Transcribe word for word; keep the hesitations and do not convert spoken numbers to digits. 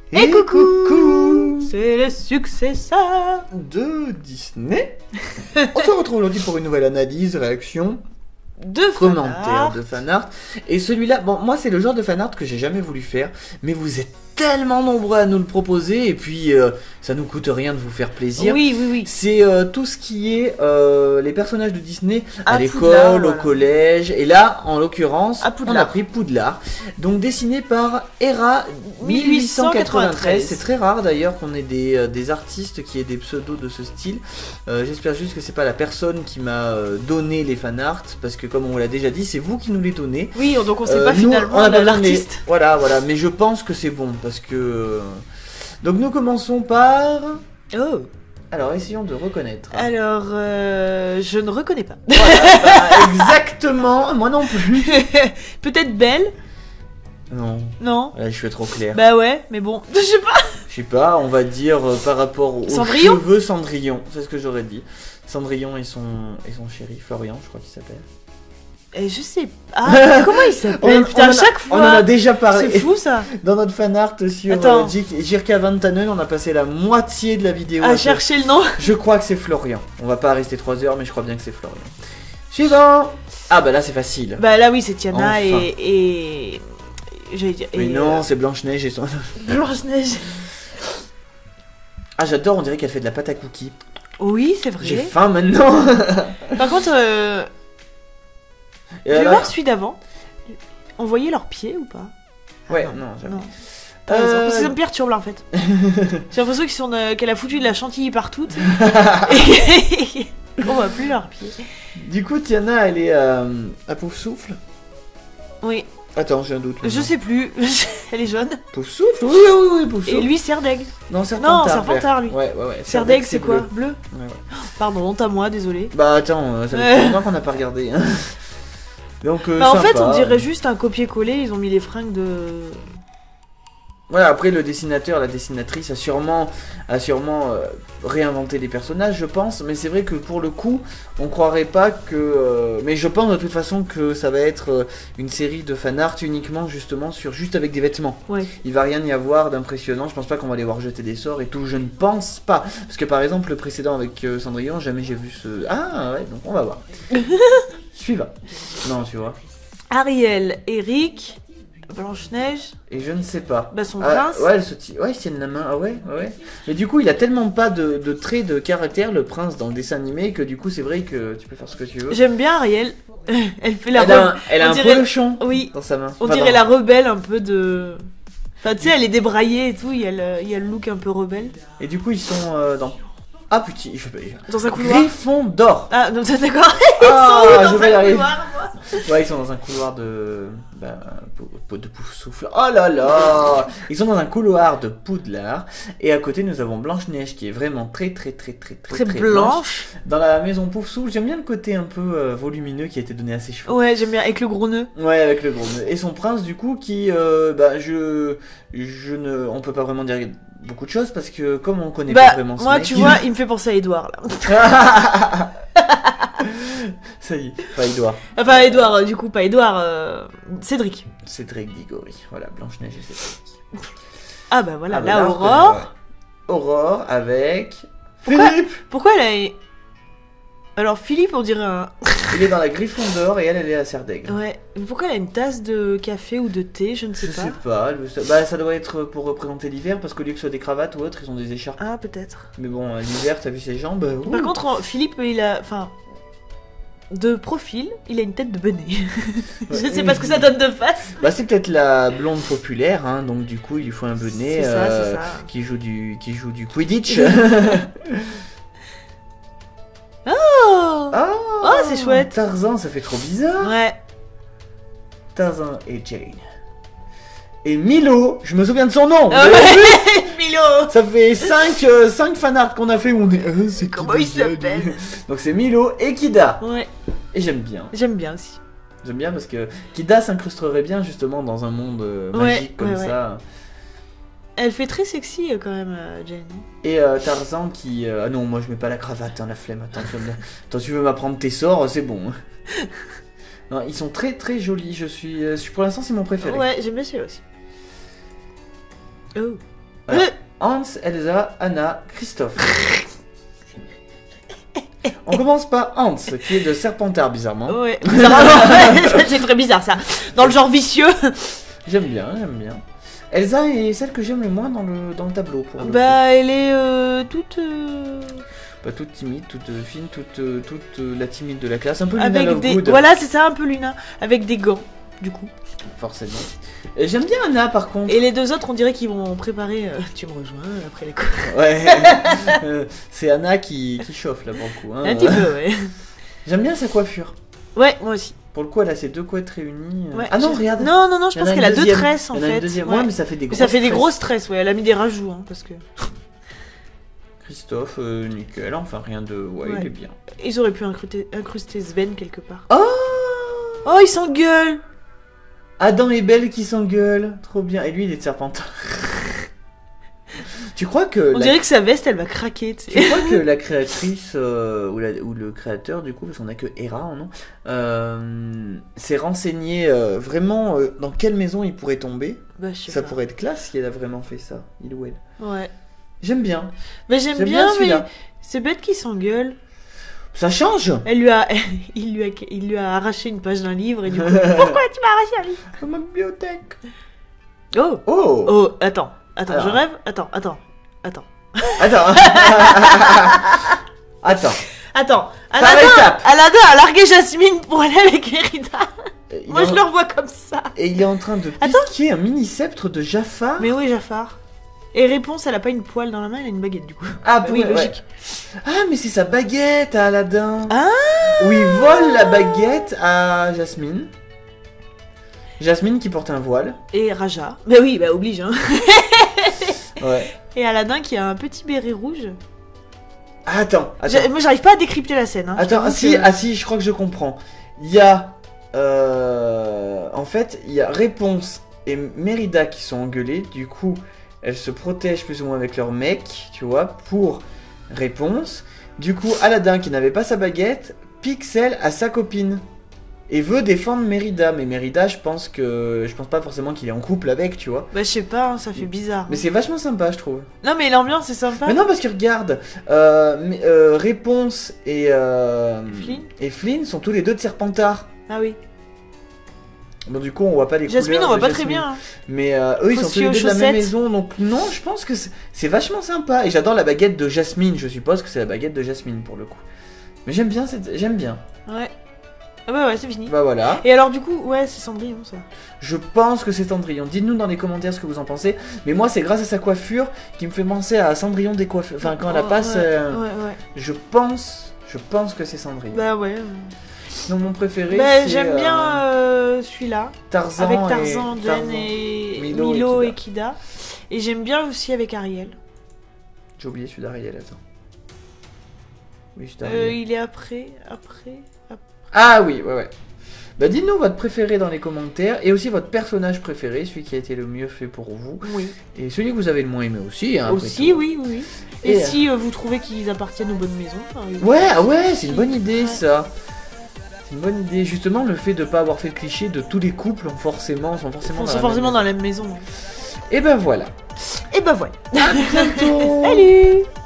Et, Et coucou, coucou. C'est le successeur De Disney. On se retrouve aujourd'hui pour une nouvelle analyse, réaction, de commentaire fanart. de fanart. Et celui-là, bon, moi c'est le genre de fanart que j'ai jamais voulu faire, mais vous êtes tellement nombreux à nous le proposer, et puis euh, ça nous coûte rien de vous faire plaisir. Oui, oui, oui. C'est euh, tout ce qui est euh, les personnages de Disney à, À l'école, Poudlard, au voilà. collège, et là, en l'occurrence, À on Poudlard. a pris Poudlard, donc dessiné par Hera mille huit cent quatre-vingt-treize. C'est très rare d'ailleurs qu'on ait des, euh, des artistes qui aient des pseudos de ce style. Euh, J'espère juste que c'est pas la personne qui m'a euh, donné les fanarts, parce que comme on vous l'a déjà dit, c'est vous qui nous les donnez. Oui, donc on sait Euh, pas nous, finalement on a pas besoin de les- l'artiste. Voilà, voilà, mais je pense que c'est bon, parce que... euh, Donc nous commençons par... Oh. Alors essayons de reconnaître. Alors, euh, je ne reconnais pas. Voilà, bah, exactement, moi non plus. Peut-être Belle. Non, Non. là je fais trop clair. Bah ouais, mais bon, je sais pas. Je sais pas, on va dire euh, par rapport aux Cendrillon cheveux Cendrillon, c'est ce que j'aurais dit. Cendrillon et son, et son chéri, Florian je crois qu'il s'appelle. Et je sais pas. Ah, comment il s'appelle? Putain, on à en a- chaque On en fois. a déjà parlé. C'est fou ça. Dans notre fanart sur Attends. euh, J- Jirka Vantanen, on a passé la moitié de la vidéo À à chercher le nom. Je crois que c'est Florian. On va pas rester trois heures, mais je crois bien que c'est Florian. Suivant. Ah bah là c'est facile. Bah là oui, c'est Tiana Enfin. et et j'allais dire. Mais et, non, euh, c'est Blanche-Neige et son... Blanche-Neige. Ah j'adore, on dirait qu'elle fait de la pâte à cookies. Oui, c'est vrai. J'ai faim maintenant. Par contre, euh, Et je vais alors- voir celui d'avant. On voyait leurs pieds ou pas? Ah, Ouais, non, jamais. non. T'as raison, Euh, parce que ça me perturbe là en fait. J'ai l'impression qu'ils sont, euh, qu'elle a foutu de la chantilly partout. tu sais. Et on voit plus leurs pieds. Du coup, Tiana, elle est euh, à Pouf Souffle. Oui, Attends, j'ai un doute. je sais plus. Elle est jaune. Pouf Souffle. Oui, oui, oui, Pouf Souffle. Et lui, Serdeg. Non, Serpentard. Non, Serpentard, vert. lui. Ouais, ouais, ouais. Serdeg, c'est quoi? bleu. Bleu. Ouais, ouais. Pardon, honte à moi, désolé. Bah attends, euh, ça fait Ouais. longtemps qu'on n'a pas regardé. hein. Donc, euh, Bah, en fait, sympa. on dirait juste un copier-coller. Ils ont mis les fringues de. Voilà, après le dessinateur, la dessinatrice a sûrement, a sûrement euh, réinventé les personnages, je pense. Mais c'est vrai que pour le coup, on croirait pas que... euh, mais je pense de toute façon que ça va être euh, une série de fanart uniquement justement sur juste avec des vêtements. Ouais. Il va rien y avoir d'impressionnant, je pense pas qu'on va les voir jeter des sorts et tout, je ne pense pas. Parce que par exemple, le précédent avec euh, Cendrillon, jamais j'ai vu ce... Ah ouais, donc on va voir. Suivant. Non, tu vois. Ariel, Eric, Blanche-Neige, Et je ne sais pas. bah son Ah, prince. ouais, elles se ti- ouais, ils se tiennent la main. Ah ouais, ouais, ouais. Mais du coup, il a tellement pas de, de traits de caractère, le prince, dans le dessin animé, que du coup, c'est vrai que tu peux faire ce que tu veux. J'aime bien Ariel. Elle fait la Elle a, re- un- elle a on un dirait- polochon Oui, dans sa main. on Enfin, dirait dans- la rebelle un peu de. Enfin, tu sais, elle est débraillée et tout. Il y a le, il y a le look un peu rebelle. Et du coup, ils sont euh, dans. Ah putain, je peux. Dans un couloir. Gryffondor. Ah, non, d'accord. Ah, Ils sont où je dans vais y un arriver. couloir, moi Ouais, ils sont dans un couloir de. Bah, pou- pou- de pouf souffle. Oh là là. Ils sont dans un couloir de Poudlard. Et à côté, nous avons Blanche-Neige qui est vraiment très, très, très, très, très, Très blanche. Dans la maison Pouf Souffle, j'aime bien le côté un peu euh, volumineux qui a été donné à ses cheveux. Ouais, j'aime bien. Avec le gros nœud. Ouais, avec le gros nœud. Et son prince, du coup, qui, euh, bah, je, je ne, on peut pas vraiment dire beaucoup de choses parce que comme on connaît Bah, pas vraiment ce moi, mec, tu vois, il me fait penser à Edouard, là. ça y est, pas Edouard. Enfin, Edouard, euh, du coup, pas Edouard. euh, Cédric. Cédric Diggory. Voilà, Blanche-Neige et Cédric. Ah, bah voilà, Ah, bah, là, on Aurore. connaît, ouais. Aurore avec Pourquoi Philippe. Pourquoi elle a. Alors, Philippe, on dirait un. Il est dans la Gryffondor et elle, elle est à Serdaigle. Ouais. Mais pourquoi elle a une tasse de café ou de thé? Je ne sais Je pas. sais pas, elle veut ça- bah ça doit être pour représenter l'hiver parce qu'au lieu que ce soit des cravates ou autre, ils ont des écharpes. Ah, peut-être. Mais bon, euh, l'hiver, t'as vu ses jambes euh, ouh. Par contre, en- Philippe, il a. Enfin. De profil, il a une tête de bonnet. Je ne sais pas ce que ça donne de face. Bah c'est peut-être la blonde populaire, hein, donc du coup il lui faut un bonnet C'est ça, euh, c'est ça. qui joue du qui joue du Quidditch. Oh Ah, Oh, c'est chouette. Tarzan, ça fait trop bizarre. Ouais. Tarzan et Jane. Et Milo, je me souviens de son nom. Ah vous avez vu ouais. Milo. Ça fait cinq fanarts qu'on a fait où on est. Euh, c'est qui Comment il déjà, lui s'appelle? Donc c'est Milo et Kida. Ouais. Et j'aime bien. J'aime bien aussi. J'aime bien parce que Kida s'incrusterait bien justement dans un monde euh, Ouais, magique comme ouais, ouais. ça. Elle fait très sexy euh, quand même, euh, Jane. Et euh, Tarzan qui... euh, Ah non, moi je mets pas la cravate, hein, la flemme. Attends, tu veux me- Attends, tu veux m'apprendre tes sorts, c'est bon. Non, ils sont très très jolis. Je suis... euh, je suis- Pour l'instant, c'est mon préféré. Ouais, j'aime bien celui-là aussi. Oh. Voilà. Euh. Hans, Elsa, Anna, Christophe. On commence par Hans, qui est de Serpentard, bizarrement. Ouais, bizarrement. C'est très bizarre ça. Dans le genre vicieux. J'aime bien, j'aime bien. Elsa est celle que j'aime le moins dans le, dans le tableau. Pour le Bah, elle est euh, toute. Euh... Bah, toute timide, toute euh, fine, toute, euh, toute euh, la timide de la classe. Un peu Luna Avec des. Lovegood. Voilà, c'est ça, un peu Luna. Avec des gants, du coup. Forcément. Et j'aime bien Anna, par contre. Et les deux autres, on dirait qu'ils vont préparer. Euh, tu me rejoins après les cours. Ouais. euh, c'est Anna qui, qui chauffe là pour le coup. Hein. Un petit peu, ouais. J'aime bien sa coiffure. Ouais, moi aussi. Pour le coup, elle a ses deux couettes réunies. Ouais, Ah non, je- regarde. Non, non, non, je Il y en pense a qu'elle une a deux deuxième. tresses en Il y en a une fait. deuxième. Ouais. Ouais, mais ça fait des Mais grosses ça fait des tresses. grosses tresses, ouais. Elle a mis des rajouts, hein, parce que. Christophe, euh, nickel. Enfin, rien de. Ouais, Ouais. il est bien. Ils auraient pu incruster, incruster Sven quelque part. Oh Oh, ils s'engueulent. Adam et Belle qui s'engueulent. Trop bien. Et lui, il est de Serpentard. Tu crois que. On la- dirait que sa veste, elle va craquer, tu Tu sais. crois que la créatrice, euh, ou, la- ou le créateur du coup, parce qu'on a que Hera en nom, euh, s'est renseigné euh, vraiment euh, dans quelle maison il pourrait tomber. Bah, je sais Ça pas. pourrait être classe si elle a vraiment fait ça, il ou elle. Ouais. J'aime bien. Bah, j'aime J'aime bien, bien mais celui-là. c'est bête qu'ils s'engueulent. Ça change. Elle lui a, il lui a, il lui a arraché une page d'un livre et du coup, pourquoi tu m'as arraché un livre? Comme ma bibliothèque. Oh, Oh. oh, attends, attends, Alors. je rêve, attends, attends, attends, Attends. Attends. attends. Par Aladdin, étapes. Aladdin a largué Jasmine pour aller avec Mérida. Il Moi, est je en- le revois comme ça. Et il est en train de Attends. piquer un mini sceptre de Jafar. Mais oui, Jafar. Et réponse, elle a pas une poêle dans la main, elle a une baguette du coup. Ah Oui, ouais, logique. ouais. Ah mais c'est sa baguette à Aladdin. Ah. Où il vole la baguette à Jasmine. Jasmine qui porte un voile. Et Raja. Bah oui, bah oblige, hein. Ouais. Et Aladdin qui a un petit béret rouge. Ah, attends, attends. J'ai- Moi, j'arrive pas à décrypter la scène. Hein. Je Attends, t'avoue ah, si, que- ah si, je crois que je comprends. Il y a... euh, en fait, il y a Réponse et Mérida qui sont engueulées. Du coup, elles se protègent plus ou moins avec leur mec, tu vois, pour Réponse. Du coup, Aladdin, qui n'avait pas sa baguette, pique celle à sa copine. Et veut défendre Mérida. Mais Mérida, je pense que... Je pense pas forcément qu'il est en couple avec, tu vois. Bah, je sais pas, hein, ça fait bizarre. Mais c'est vachement sympa, je trouve. Non, mais l'ambiance est sympa. Mais non, parce que regarde, euh, mais, euh, Réponse et, euh, Flynn et Flynn sont tous les deux de Serpentard. Ah oui. Bon, du coup, on voit pas les Jasmine, couleurs on voit de pas très Jasmine. bien. hein. Mais euh, eux, ils sont tous Faussée les aux deux de la même chaussettes. maison. Donc, non, je pense que c'est c'est vachement sympa. Et j'adore la baguette de Jasmine. Je suppose que c'est la baguette de Jasmine pour le coup. Mais j'aime bien cette... J'aime bien. Ouais. Ah bah ouais, c'est fini. Bah voilà. Et alors, du coup, ouais, c'est Cendrillon, ça. Je pense que c'est Cendrillon. Dites-nous dans les commentaires ce que vous en pensez. Mais moi, c'est grâce à sa coiffure qui me fait penser à Cendrillon des coiffeurs. Enfin, quand elle la Oh, passe, ouais, euh, ouais, ouais. je pense... Je pense que c'est Cendrillon. Bah ouais. Donc, mon préféré, Bah, c'est... j'aime euh, bien euh, celui-là. Tarzan Avec et- Tarzan, Jen Tarzan. et Milo Milo, et et Kida. Et j'aime bien aussi avec Ariel. J'ai oublié celui d'Ariel, attends. Oui, celui Euh, d'Ariel. il est après, après, après. Ah oui, ouais, ouais. Bah dites-nous votre préféré dans les commentaires et aussi votre personnage préféré, celui qui a été le mieux fait pour vous. Oui. Et celui que vous avez le moins aimé aussi. Hein, après Aussi, tout. oui, oui. oui. Et, Et, euh, si euh, vous trouvez qu'ils appartiennent aux bonnes maisons, par exemple. Ouais, ah ouais, c'est une bonne idée Ouais. ça. C'est une bonne idée. Justement, le fait de pas avoir fait le cliché de tous les couples ont forcément, sont forcément Ils dans sont la forcément même dans la même maison. maison. Et ben voilà. Et bah voilà. À bientôt. Salut.